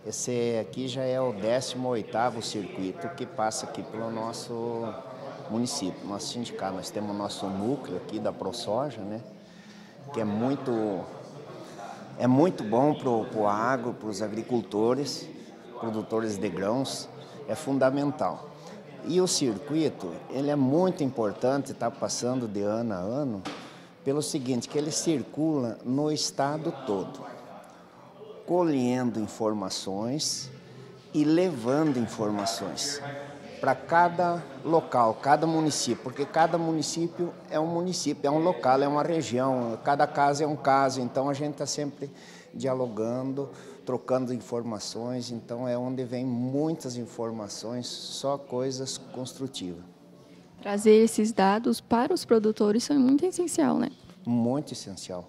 Esse aqui já é o 18º circuito que passa aqui pelo nosso município, nosso sindicato. Nós temos o nosso núcleo aqui da ProSoja, né? Que é muito bom para o agro, para os agricultores, produtores de grãos, é fundamental. E o circuito, ele é muito importante, está passando de ano a ano, pelo seguinte, que ele circula no estado todo, colhendo informações e levando informações para cada local, cada município, porque cada município, é um local, é uma região, cada caso é um caso, então a gente está sempre dialogando, trocando informações, então é onde vem muitas informações, só coisas construtivas. Trazer esses dados para os produtores é muito essencial, né? Muito essencial.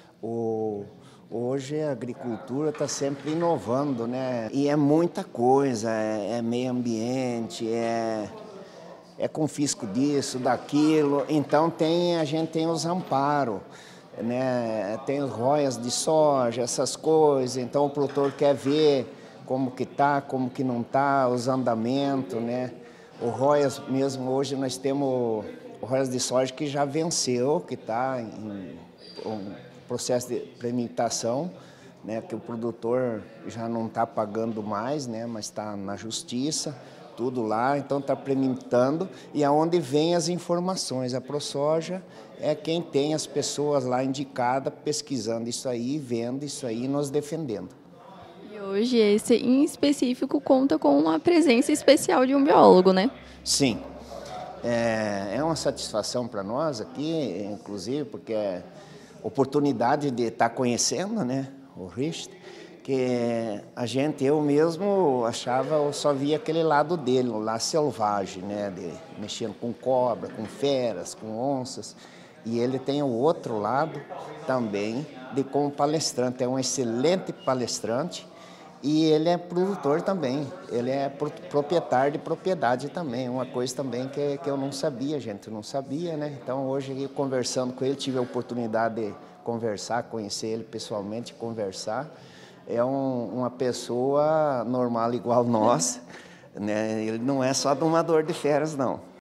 Hoje a agricultura está sempre inovando, né? E é muita coisa, é meio ambiente, é confisco disso, daquilo. Então a gente tem os amparos, né? Tem os royas de soja, essas coisas. Então o produtor quer ver como que tá, como que não tá, os andamentos, né? O royas mesmo, hoje nós temos o royas de soja que já venceu, que está em processo de premitação, né, que o produtor já não está pagando mais, né, mas está na justiça, tudo lá, então está premitando, e aonde vem as informações. A ProSoja é quem tem as pessoas lá indicadas, pesquisando isso aí, vendo isso aí e nos defendendo. E hoje esse em específico conta com uma presença especial de um biólogo, né? Sim, é uma satisfação para nós aqui, inclusive, porque é oportunidade de estar conhecendo, né, o Richt, que eu mesmo achava, eu só via aquele lado dele, o lado selvagem, né, de mexendo com cobra, com feras, com onças, e ele tem o outro lado também de como palestrante, é um excelente palestrante. E ele é produtor também, ele é proprietário de propriedade também, uma coisa também que eu não sabia, gente, não sabia, né? Então hoje, conversando com ele, tive a oportunidade de conversar, conhecer ele pessoalmente, conversar. É uma pessoa normal igual nós, né? Ele não é só domador de feras, não.